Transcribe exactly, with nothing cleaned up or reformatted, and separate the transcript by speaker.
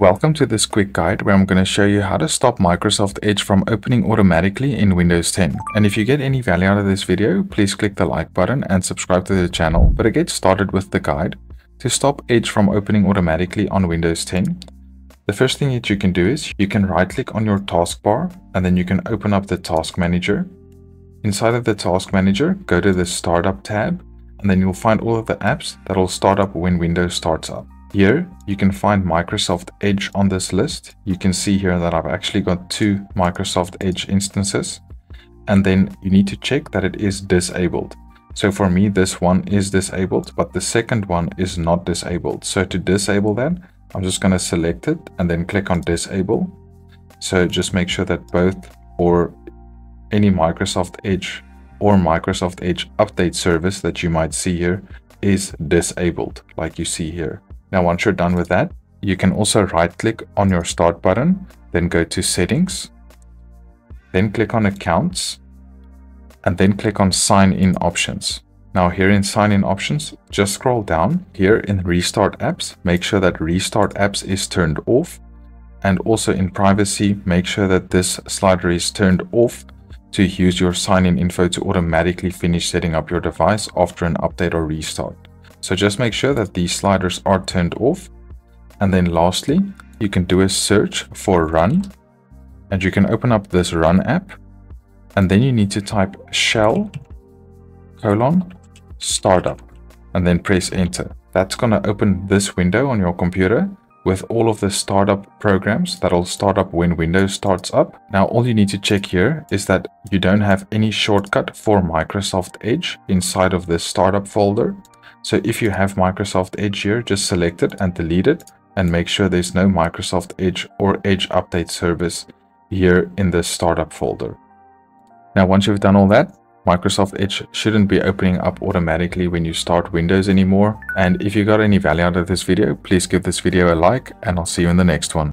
Speaker 1: Welcome to this quick guide where I'm going to show you how to stop Microsoft Edge from opening automatically in Windows ten. And if you get any value out of this video, please click the like button and subscribe to the channel. But to get started with the guide, to stop Edge from opening automatically on Windows ten, the first thing that you can do is you can right click on your taskbar and then you can open up the Task Manager. Inside of the Task Manager, go to the Startup tab and then you'll find all of the apps that will start up when Windows starts up. Here, you can find Microsoft Edge on this list. You can see here that I've actually got two Microsoft Edge instances. And then you need to check that it is disabled. So for me, this one is disabled, but the second one is not disabled. So to disable that, I'm just going to select it and then click on Disable. So just make sure that both or any Microsoft Edge or Microsoft Edge update service that you might see here is disabled, like you see here. Now, once you're done with that, you can also right click on your Start button, then go to Settings, then click on Accounts, and then click on Sign In Options. Now here in Sign In Options, just scroll down here in Restart Apps, make sure that Restart Apps is turned off. And also in Privacy, make sure that this slider is turned off to use your sign-in info to automatically finish setting up your device after an update or restart. So just make sure that these sliders are turned off. And then lastly, you can do a search for Run. And you can open up this Run app. And then you need to type shell colon startup and then press enter. That's going to open this window on your computer with all of the startup programs that'll start up when Windows starts up. Now, all you need to check here is that you don't have any shortcut for Microsoft Edge inside of this startup folder. So if you have Microsoft Edge here, just select it and delete it and make sure there's no Microsoft Edge or Edge update service here in this startup folder. Now, once you've done all that, Microsoft Edge shouldn't be opening up automatically when you start Windows anymore. And if you got any value out of this video, please give this video a like and I'll see you in the next one.